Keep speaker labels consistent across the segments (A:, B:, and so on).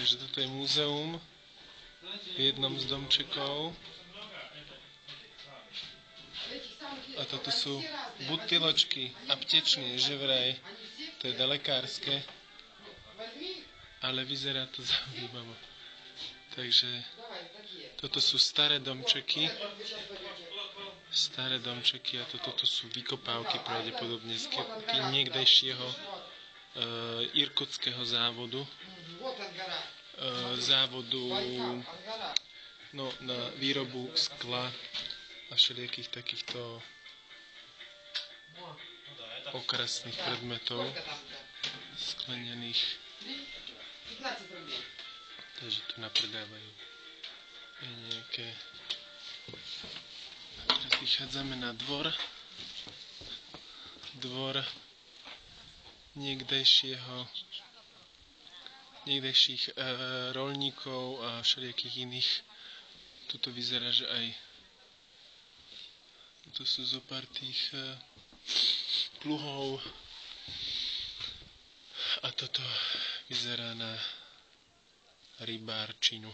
A: Takže toto je múzeum v jednom z domčekov. A toto sú butýločky aptečné, že vraj. To je lekárske. Ale vyzerá to zaujímavo. Takže toto sú staré domčeky. Staré domčeky a toto sú vykopávky pravdepodobne z niekdejšieho irkutského závodu. Na výrobu skla a všelijakých takýchto okrasných predmetov sklenených. Takže tu napredávajú nejaké. Teraz vychádzame na dvor niekdejších roľníkov a všelijakých iných. Tuto vyzerá, že aj tu sú zopár tých pluhov a toto vyzerá na rybárčinu.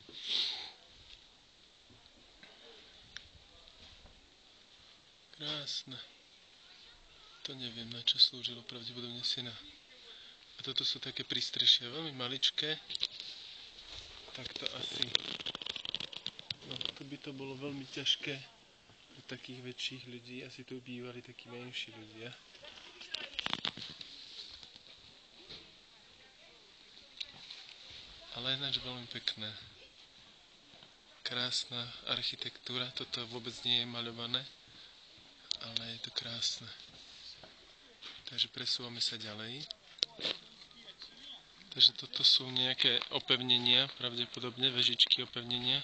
A: Krásne. To neviem, na čo slúžilo, pravdepodobne si na... A toto sú také prístrešia, veľmi maličké. Tak to asi... No, to by to bolo veľmi ťažké u takých väčších ľudí. Asi tu bývali takí menší ľudia. Ale ináč veľmi pekné. Krásna architektúra. Toto vôbec nie je maľované, ale je to krásne. Takže presúvame sa ďalej. Takže toto sú nejaké opevnenia, pravdepodobne vežičky opevnenia.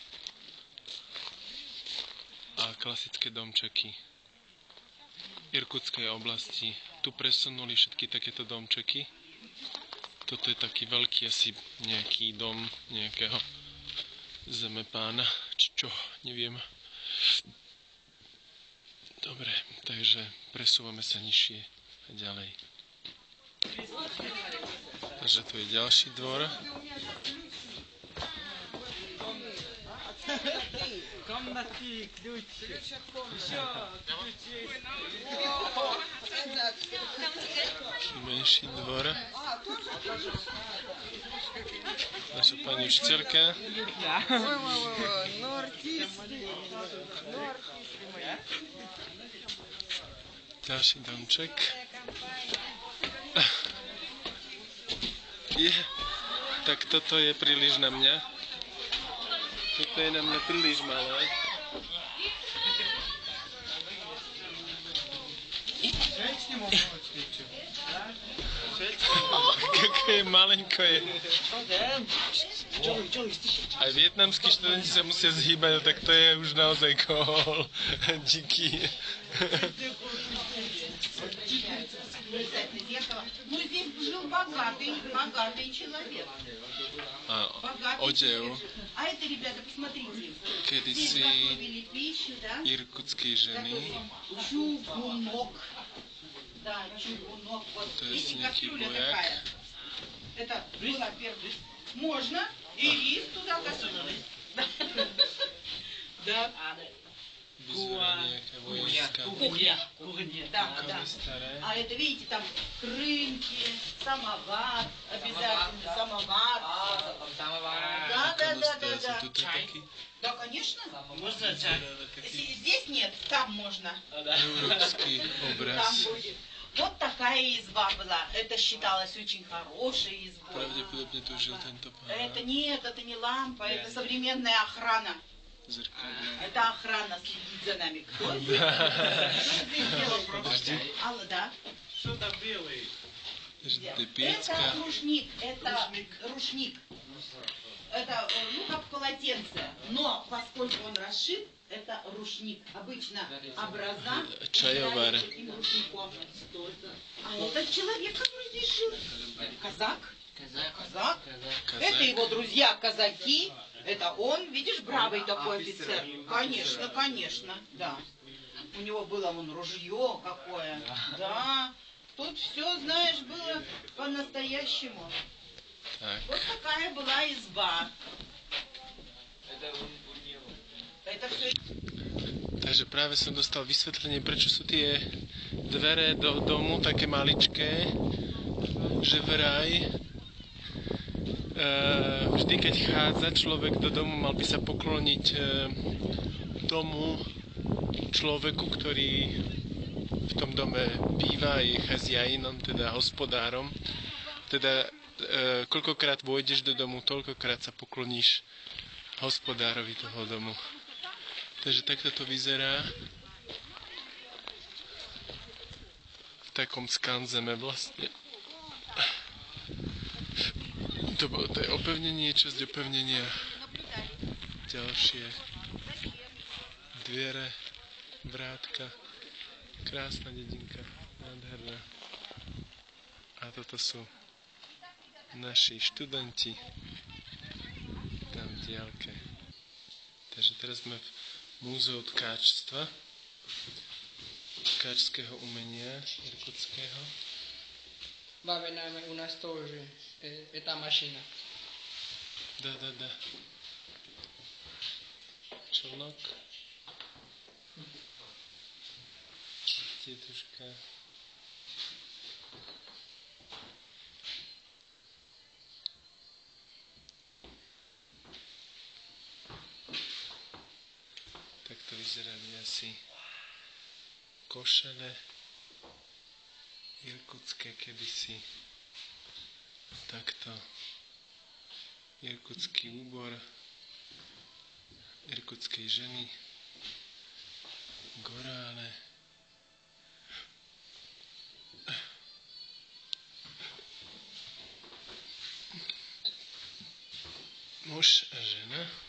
A: A klasické domčeky Irkutskej oblasti. Tu presunuli všetky takéto domčeky. Toto je taký veľký asi nejaký dom nejakého zemepána, či čo, neviem. Dobre, takže presúvame sa nižšie a ďalej. Takže tu je ďalší dvor. Menší dvor. Naša pani učiteľka. Ďalší domček. Tak toto je príliš na mňa. Toto je na mňa príliš malé. Kaké malenko je. Aj vietnamskí študenti sa musia zhýbať, tak to je už naozaj kohol. Díky. Odev kedysi irkutskej ženy. To je nejaký vojak.
B: Можно и рис туда засунули. Да. Кухня. Да. А это, видите, там крынки, самовар, обязательно самовар. Да. Чай. Да, конечно. Можно чай. Здесь нет, там можно.
A: Русский образ.
B: Там будет. Вот такая изба была. Это считалось очень хорошей избой.
A: Правдеподобно тут жил тento pán.
B: Это нет, это не лампа, это современная охрана.
A: Зеркальная.
B: Это охрана следит за нами. Кто здесь делал?
A: Подожди.
B: Алла, да?
C: Что-то белое.
B: Это рушник, это рушник. Это, как полотенце. Но, поскольку он расшит, это рушник. Обычно образа
A: чайовар.
B: Таким рушником. А этот человек, который здесь жил, казак. Казак. Это его друзья казаки. Это он, видишь, бравый такой офицер. Конечно, да. У него было вон ружье какое. Да. Тут все, знаешь, было по-настоящему.
A: Tak.
B: Вот такая была изба. Это все.
A: Takže práve som dostal vysvetlenie, prečo sú tie dvere do domu také maličké, že vraj vždy keď chádza človek do domu, mal by sa pokloniť tomu človeku, ktorý v tom dome býva, je chazjainom, teda hospodárom. Teda koľkokrát vôjdeš do domu, toľkokrát sa pokloníš hospodárovi toho domu. Takže takto to vyzerá v takom skanzeme vlastne. To je opevnenie, časť opevnenia. Ďalšie dvere, vrátka. Krásna dedinka, nádherná. A toto sú naši študenti tam v diaľke. Takže teraz sme v múzeu tkáčstva, tkáčského umenia irkutského.
C: Babe, nájme u nás to, že je tá mašina.
A: Da. Člnok. Tietuška. Takto vyzerali asi košele irkutské kedysi. Takto irkutský úbor irkutskej ženy, gorále, muž a žena.